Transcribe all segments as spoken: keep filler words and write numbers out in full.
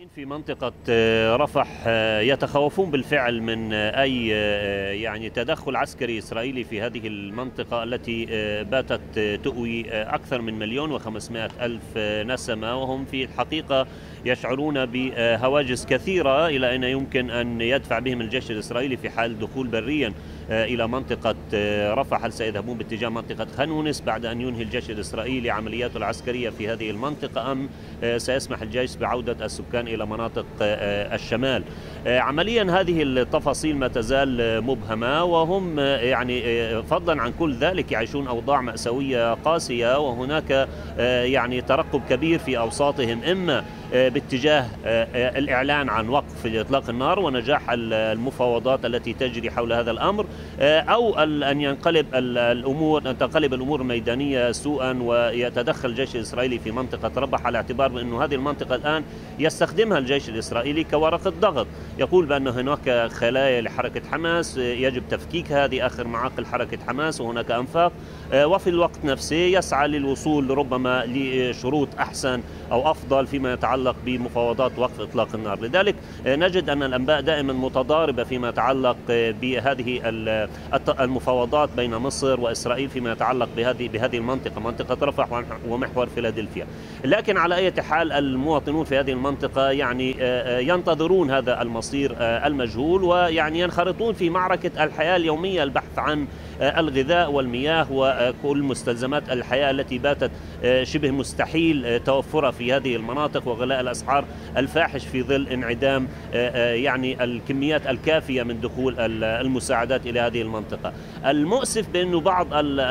في منطقة رفح يتخوفون بالفعل من أي يعني تدخل عسكري إسرائيلي في هذه المنطقة التي باتت تؤوي أكثر من مليون وخمسمائة ألف نسمة، وهم في الحقيقة يشعرون بهواجس كثيرة إلى أين يمكن أن يدفع بهم الجيش الإسرائيلي في حال دخول بريا إلى منطقة رفح. هل سيذهبون باتجاه منطقة خان يونس بعد أن ينهي الجيش الإسرائيلي عملياته العسكرية في هذه المنطقة، أم سيسمح الجيش بعودة السكان إلى مناطق الشمال؟ عمليا هذه التفاصيل ما تزال مبهمة، وهم يعني فضلا عن كل ذلك يعيشون أوضاع مأساوية قاسية، وهناك يعني ترقب كبير في أوساطهم، إما باتجاه الإعلان عن وقف إطلاق النار ونجاح المفاوضات التي تجري حول هذا الأمر، أو أن ينقلب الأمور أن تنقلب الأمور الميدانية سوءا ويتدخل الجيش الإسرائيلي في منطقة رفح، على اعتبار بأن هذه المنطقة الآن يستخدمها الجيش الإسرائيلي كورقة ضغط. يقول بأن هناك خلايا لحركة حماس يجب تفكيك هذه آخر معاقل حركة حماس، وهناك أنفاق، وفي الوقت نفسه يسعى للوصول ربما لشروط أحسن أو أفضل فيما يتعلق بمفاوضات وقف إطلاق النار. لذلك نجد أن الأنباء دائما متضاربة فيما يتعلق بهذه المفاوضات بين مصر وإسرائيل فيما يتعلق بهذه بهذه المنطقة، منطقة رفح ومحور فيلادلفيا. لكن على أي حال المواطنون في هذه المنطقة يعني ينتظرون هذا المصير المجهول، ويعني ينخرطون في معركة الحياة اليومية، البحث عن الغذاء والمياه وكل مستلزمات الحياة التي باتت شبه مستحيل توفرها في هذه المناطق، وغلاء الأسعار الفاحش في ظل انعدام يعني الكميات الكافية من دخول المساعدات إلى هذه المنطقة. المؤسف بأنه بعض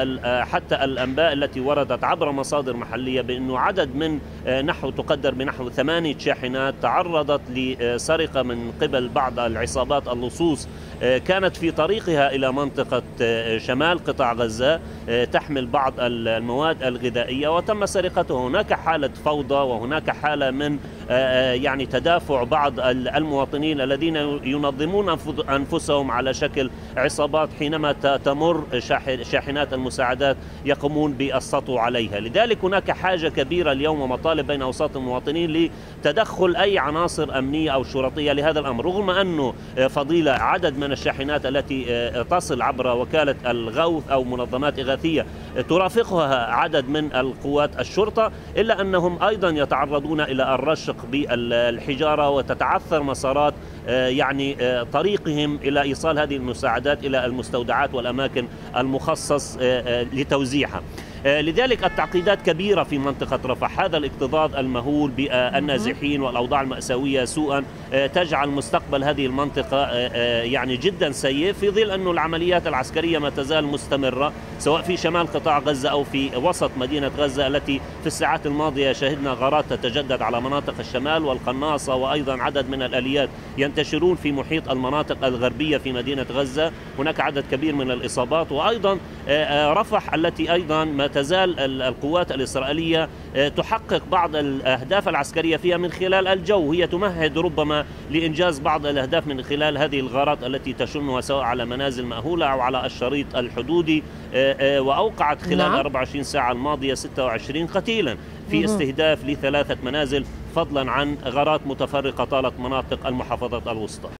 حتى الأنباء التي وردت عبر مصادر محلية بأنه عدد من نحو تقدر بنحو ثمانية شاحنات تعرضت لسرقة من قبل بعض العصابات اللصوص كانت في طريقها إلى منطقة شمال قطاع غزة تحمل بعض المواد الغذائية وتم سرقته. هناك حالة فوضى وهناك حالة من يعني تدافع بعض المواطنين الذين ينظمون أنفسهم على شكل عصابات حينما تمر شاحنات المساعدات يقومون بالسطو عليها. لذلك هناك حاجة كبيرة اليوم ومطالب بين أوساط المواطنين لتدخل أي عناصر أمنية أو شرطية لهذا الأمر، رغم أنه فضيلة عدد من الشاحنات التي تصل عبر وكالة الغوث أو منظمات إغاثية ترافقها عدد من القوات الشرطة، إلا أنهم أيضا يتعرضون إلى الرشق بالحجارة وتتعثر مسارات يعني طريقهم إلى إيصال هذه المساعدات إلى المستودعات والأماكن المخصص لتوزيعها. لذلك التعقيدات كبيرة في منطقة رفح. هذا الاكتظاظ المهول بالنازحين والأوضاع المأساوية سوءا تجعل مستقبل هذه المنطقة يعني جدا سيء، في ظل أن العمليات العسكرية ما تزال مستمرة سواء في شمال قطاع غزة أو في وسط مدينة غزة، التي في الساعات الماضية شهدنا غارات تتجدد على مناطق الشمال والقناصة، وأيضا عدد من الآليات ينتشرون في محيط المناطق الغربية في مدينة غزة. هناك عدد كبير من الإصابات، وأيضا رفح التي أيضا ما تزال القوات الإسرائيلية تحقق بعض الأهداف العسكرية فيها من خلال الجو. هي تمهد ربما لإنجاز بعض الأهداف من خلال هذه الغارات التي تشنها سواء على منازل مأهولة أو على الشريط الحدودي، وأوقعت خلال نعم. أربع وعشرين ساعة الماضية ستة وعشرين قتيلا في استهداف لثلاثة منازل، فضلا عن غارات متفرقة طالت مناطق المحافظات الوسطى.